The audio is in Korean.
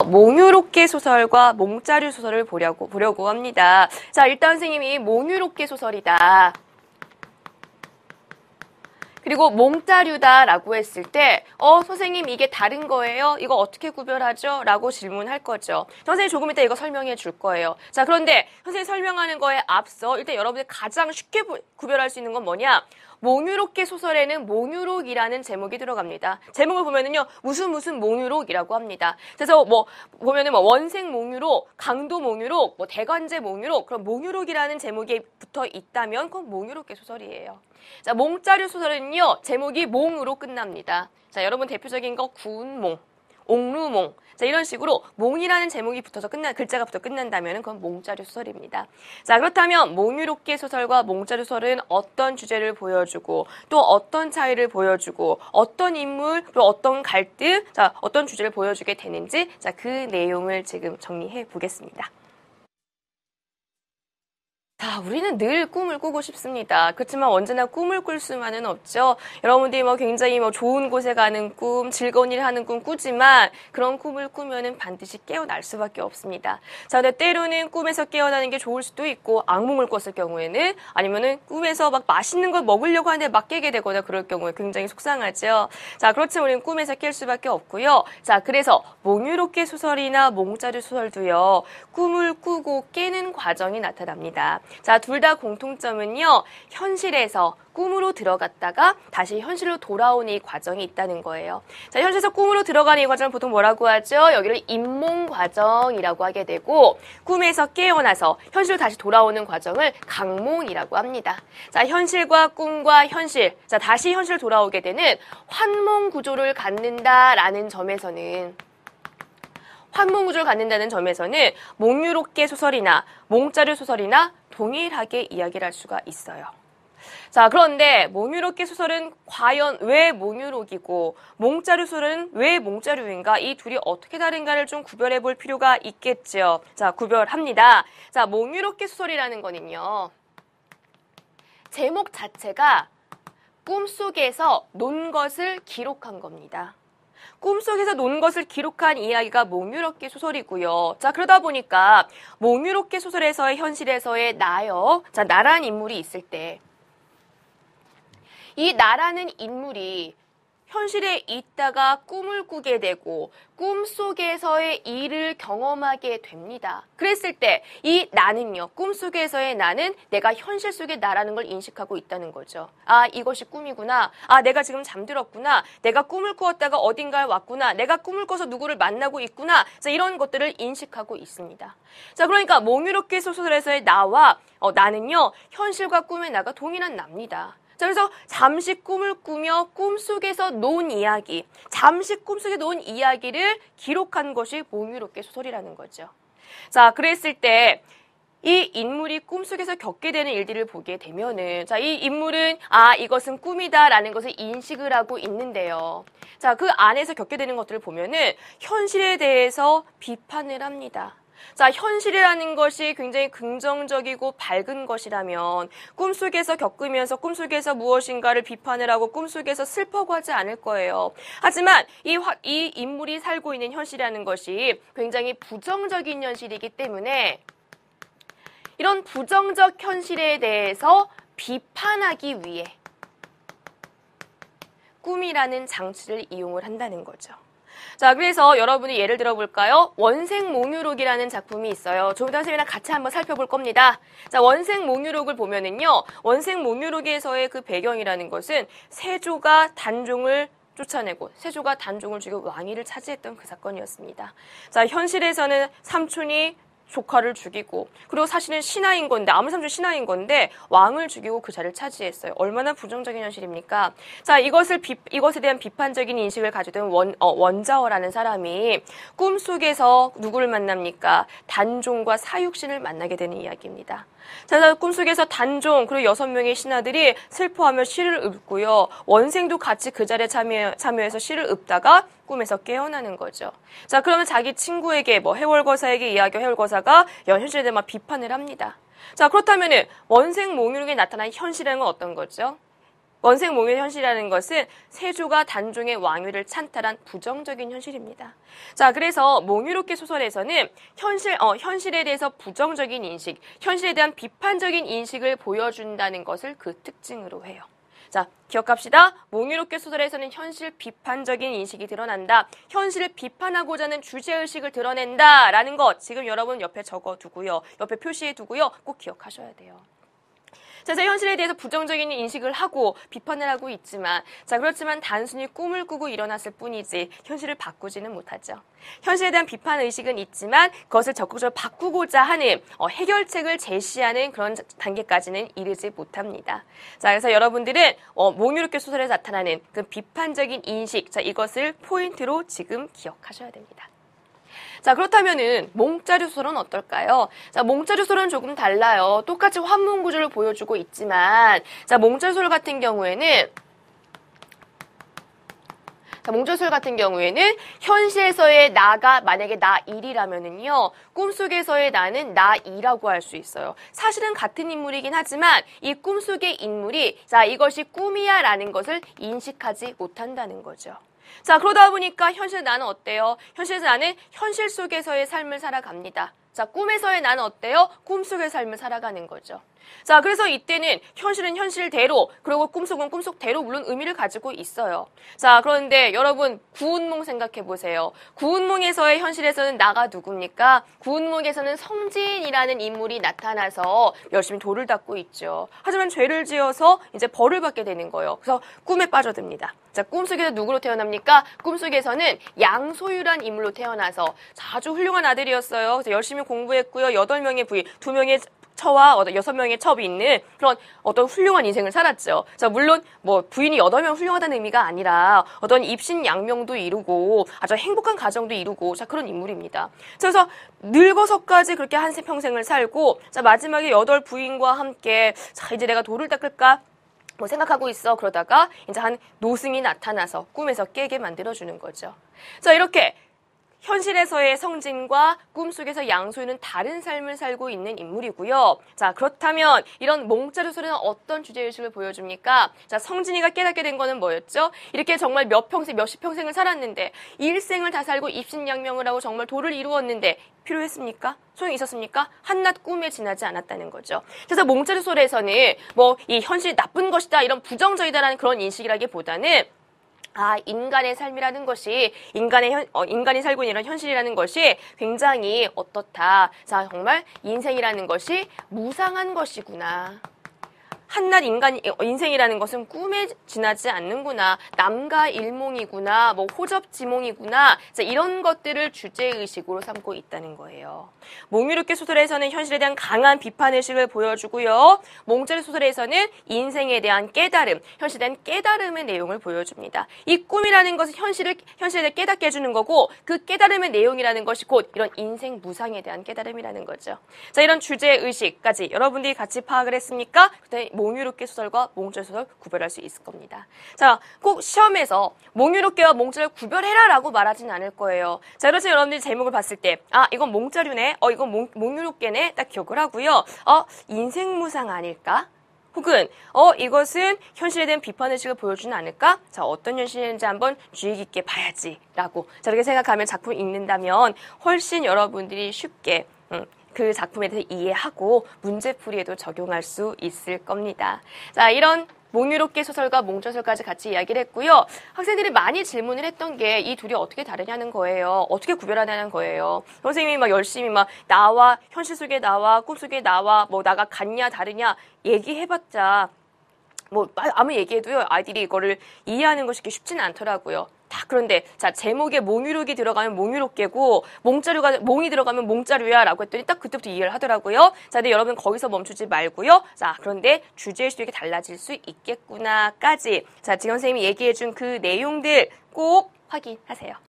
몽유롭게 소설과 몽자류 소설을 보려고 합니다. 자, 일단 선생님이 몽유롭게 소설이다. 그리고 몽자류다라고 했을 때 선생님 이게 다른 거예요? 이거 어떻게 구별하죠? 라고 질문할 거죠. 선생님 조금 이따 이거 설명해 줄 거예요. 자, 그런데 선생님 설명하는 거에 앞서 일단 여러분들 가장 쉽게 구별할 수 있는 건 뭐냐? 몽유롭게 소설에는 몽유록이라는 제목이 들어갑니다. 제목을 보면은요, 무슨 몽유록이라고 합니다. 그래서 보면은 원생 몽유록, 강도 몽유록, 대관제 몽유록, 그럼 몽유록이라는 제목이 붙어 있다면 그건 몽유롭게 소설이에요. 자, 몽자류 소설은요, 제목이 몽으로 끝납니다. 자, 여러분 대표적인 거 구운몽, 옥루몽. 자, 이런 식으로 몽이라는 제목이 붙어서 글자가 붙어 끝난다면 그건 몽자류 소설입니다. 자, 그렇다면 몽유롭게 소설과 몽자류 소설은 어떤 주제를 보여주고 또 어떤 차이를 보여주고 어떤 인물 또 어떤 갈등, 자, 어떤 주제를 보여주게 되는지 자, 그 내용을 지금 정리해 보겠습니다. 자, 우리는 늘 꿈을 꾸고 싶습니다. 그렇지만 언제나 꿈을 꿀 수만은 없죠. 여러분들이 굉장히 좋은 곳에 가는 꿈, 즐거운 일 하는 꿈 꾸지만 그런 꿈을 꾸면은 반드시 깨어날 수밖에 없습니다. 자, 근데 때로는 꿈에서 깨어나는 게 좋을 수도 있고 악몽을 꿨을 경우에는 아니면은 꿈에서 맛있는 걸 먹으려고 하는데 막 깨게 되거나 그럴 경우에 굉장히 속상하죠. 자, 그렇지만 우리는 꿈에서 깰 수밖에 없고요. 자, 그래서 몽유롭게 소설이나 몽자류 소설도요. 꿈을 꾸고 깨는 과정이 나타납니다. 자, 둘 다 공통점은요, 현실에서 꿈으로 들어갔다가 다시 현실로 돌아오는 이 과정이 있다는 거예요. 자, 현실에서 꿈으로 들어가는 이 과정을 보통 뭐라고 하죠? 여기를 입몽 과정이라고 하게 되고, 꿈에서 깨어나서 현실로 다시 돌아오는 과정을 강몽이라고 합니다. 자, 현실과 꿈과 현실, 자, 다시 현실로 돌아오게 되는 환몽 구조를 갖는다라는 점에서는 환몽구조를 갖는다는 점에서는 몽유롭게 소설이나 몽자류 소설이나 동일하게 이야기를 할 수가 있어요. 자, 그런데 몽유롭게 소설은 과연 왜 몽유록이고 몽자류 소설은 왜 몽자류인가? 이 둘이 어떻게 다른가를 좀 구별해 볼 필요가 있겠죠. 자, 구별합니다. 자, 몽유롭게 소설이라는 거는요. 제목 자체가 꿈속에서 논 것을 기록한 겁니다. 꿈속에서 논 것을 기록한 이야기가 몽유롭게 소설이고요. 자, 그러다 보니까 몽유롭게 소설에서의 현실에서의 나요. 자, 나라는 인물이 있을 때 이 나라는 인물이 현실에 있다가 꿈을 꾸게 되고 꿈속에서의 일을 경험하게 됩니다. 그랬을 때 이 나는요. 꿈속에서의 나는 내가 현실 속의 나라는 걸 인식하고 있다는 거죠. 아, 이것이 꿈이구나. 아, 내가 지금 잠들었구나. 내가 꿈을 꾸었다가 어딘가에 왔구나. 내가 꿈을 꿔서 누구를 만나고 있구나. 자, 이런 것들을 인식하고 있습니다. 자, 그러니까 몽유롭게 소설에서의 나와 나는요. 현실과 꿈의 나가 동일한 나입니다. 자, 그래서 잠시 꿈을 꾸며 꿈속에서 논 이야기, 잠시 꿈속에 논 이야기를 기록한 것이 몽유롭게 소설이라는 거죠. 자, 그랬을 때 이 인물이 꿈속에서 겪게 되는 일들을 보게 되면은 자, 이 인물은 이것은 꿈이다라는 것을 인식을 하고 있는데요. 자, 그 안에서 겪게 되는 것들을 보면은 현실에 대해서 비판을 합니다. 자, 현실이라는 것이 굉장히 긍정적이고 밝은 것이라면 꿈속에서 겪으면서 꿈속에서 무엇인가를 비판을 하고 꿈속에서 슬퍼하지 않을 거예요. 하지만 이 인물이 살고 있는 현실이라는 것이 굉장히 부정적인 현실이기 때문에 이런 부정적 현실에 대해서 비판하기 위해 꿈이라는 장치를 이용을 한다는 거죠. 자, 그래서 여러분이 예를 들어볼까요? 원생몽유록이라는 작품이 있어요. 조금 더 선생님이랑 같이 한번 살펴볼 겁니다. 자, 원생몽유록을 보면은요, 원생몽유록에서의 그 배경이라는 것은 세조가 단종을 쫓아내고 세조가 단종을 죽이고 왕위를 차지했던 그 사건이었습니다. 자, 현실에서는 삼촌이 조카를 죽이고 그리고 사실은 신하인 건데 암삼촌 신하인 건데 왕을 죽이고 그 자리를 차지했어요. 얼마나 부정적인 현실입니까? 자, 이것에 대한 비판적인 인식을 가지고 있는 원자어라는 사람이 꿈속에서 누구를 만납니까? 단종과 사육신을 만나게 되는 이야기입니다. 자, 꿈속에서 단종 그리고 6명의 신하들이 슬퍼하며 시를 읊고요. 원생도 같이 그 자리에 참여해서 시를 읊다가 꿈에서 깨어나는 거죠. 자, 그러면 자기 친구에게 해월거사에게 이야기하고 해월거사가 현실에 대해 막 비판을 합니다. 자, 그렇다면은 원생몽유록에 나타난 현실은 어떤 거죠? 원생몽유의 현실이라는 것은 세조가 단종의 왕위를 찬탈한 부정적인 현실입니다. 자, 그래서 몽유롭게 소설에서는 현실에 대해서 부정적인 인식, 현실에 대한 비판적인 인식을 보여준다는 것을 그 특징으로 해요. 자, 기억합시다. 몽유롭게 소설에서는 현실 비판적인 인식이 드러난다. 현실을 비판하고자 하는 주제의식을 드러낸다라는 것 지금 여러분 옆에 적어두고요. 옆에 표시해두고요. 꼭 기억하셔야 돼요. 자, 현실에 대해서 부정적인 인식을 하고 비판을 하고 있지만 그렇지만 단순히 꿈을 꾸고 일어났을 뿐이지 현실을 바꾸지는 못하죠. 현실에 대한 비판 의식은 있지만 그것을 적극적으로 바꾸고자 하는 해결책을 제시하는 그런 단계까지는 이르지 못합니다. 자, 그래서 여러분들은 몽유롭게 소설에 나타나는 그 비판적인 인식, 자, 이것을 포인트로 지금 기억하셔야 됩니다. 자, 그렇다면은 몽자류 소설은 어떨까요? 자, 몽자류 소설은 조금 달라요. 똑같이 환문 구조를 보여주고 있지만 몽자류 소설 같은 경우에는 현실에서의 나가 만약에 나 1이라면은요, 꿈속에서의 나는 나 2라고 할 수 있어요. 사실은 같은 인물이긴 하지만 이 꿈속의 인물이 이것이 꿈이야라는 것을 인식하지 못한다는 거죠. 자, 그러다 보니까 현실 나는 어때요? 현실에서 나는 현실 속에서의 삶을 살아갑니다. 자, 꿈에서의 나는 어때요? 꿈속의 삶을 살아가는 거죠. 자, 그래서 이때는 현실은 현실대로, 그리고 꿈속은 꿈속대로 물론 의미를 가지고 있어요. 자, 그런데 여러분 구운몽 생각해 보세요. 구운몽에서의 현실에서는 나가 누굽니까? 구운몽에서는 성진이라는 인물이 나타나서 열심히 돌을 닦고 있죠. 하지만 죄를 지어서 이제 벌을 받게 되는 거예요. 그래서 꿈에 빠져듭니다. 자, 꿈속에서 누구로 태어납니까? 꿈속에서는 양소유란 인물로 태어나서 아주 훌륭한 아들이었어요. 그래서 열심히 공부했고요. 8명의 부인, 2명의 처와 6명의 첩이 있는 그런 어떤 훌륭한 인생을 살았죠. 자, 물론 부인이 8명 훌륭하다는 의미가 아니라 어떤 입신양명도 이루고 아주 행복한 가정도 이루고 그런 인물입니다. 그래서 늙어서까지 그렇게 한 평생을 살고 마지막에 8 부인과 함께 이제 내가 돌을 닦을까? 생각하고 있어. 그러다가 이제 한 노승이 나타나서 꿈에서 깨게 만들어주는 거죠. 자, 이렇게 현실에서의 성진과 꿈속에서 양소유는 다른 삶을 살고 있는 인물이고요. 자, 그렇다면 이런 몽자류 소설은 어떤 주제의식을 보여줍니까? 자, 성진이가 깨닫게 된 거는 뭐였죠? 이렇게 정말 몇십 평생을 살았는데 일생을 다 살고 입신양명을 하고 정말 도를 이루었는데 필요했습니까? 소용이 있었습니까? 한낱 꿈에 지나지 않았다는 거죠. 그래서 몽자류 소설에서는 이 현실이 나쁜 것이다, 이런 부정적이다라는 그런 인식이라기보다는 인간의 삶이라는 것이, 인간이 살고 있는 이런 현실이라는 것이 굉장히 어떻다. 자, 정말 인생이라는 것이 무상한 것이구나. 한낱 인생이라는 것은 꿈에 지나지 않는구나. 남가 일몽이구나. 호접지몽이구나. 자, 이런 것들을 주제의식으로 삼고 있다는 거예요. 몽유롭게 소설에서는 현실에 대한 강한 비판의식을 보여주고요. 몽자류 소설에서는 인생에 대한 깨달음, 현실에 대한 깨달음의 내용을 보여줍니다. 이 꿈이라는 것은 현실에 대해 깨닫게 해주는 거고, 그 깨달음의 내용이라는 것이 곧 이런 인생 무상에 대한 깨달음이라는 거죠. 자, 이런 주제의식까지 여러분들이 같이 파악을 했습니까? 그때 몽유롭게 소설과 몽자류 소설 구별할 수 있을 겁니다. 자, 꼭 시험에서 몽유롭게와 몽자류를 구별해라라고 말하진 않을 거예요. 자, 그래서 여러분들이 제목을 봤을 때, 이건 몽자류네, 이건 몽유롭게네, 딱 기억을 하고요. 인생무상 아닐까? 혹은 이것은 현실에 대한 비판의식을 보여주는 않을까? 자, 어떤 현실인지 한번 주의 깊게 봐야지라고 저렇게 생각하면 작품을 읽는다면 훨씬 여러분들이 쉽게 그 작품에 대해 이해하고 문제풀이에도 적용할 수 있을 겁니다. 자, 이런 몽유롭게 소설과 몽자소설까지 같이 이야기를 했고요. 학생들이 많이 질문을 했던 게 이 둘이 어떻게 다르냐는 거예요. 어떻게 구별하냐는 거예요. 선생님이 열심히 나와, 현실 속에 나와, 꿈속에 나와, 나가 같냐 다르냐 얘기해봤자 아무 얘기해도요, 아이들이 이거를 이해하는 것이 쉽지는 않더라고요. 그런데 자, 제목에 몽유롭이 들어가면 몽유롭게고 몽이 들어가면 몽자류야라고 했더니 딱 그때부터 이해를 하더라고요. 자, 근데 여러분 거기서 멈추지 말고요. 자, 그런데 주제의식도 이렇게 달라질 수 있겠구나까지, 자, 지금 선생님이 얘기해준 그 내용들 꼭 확인하세요.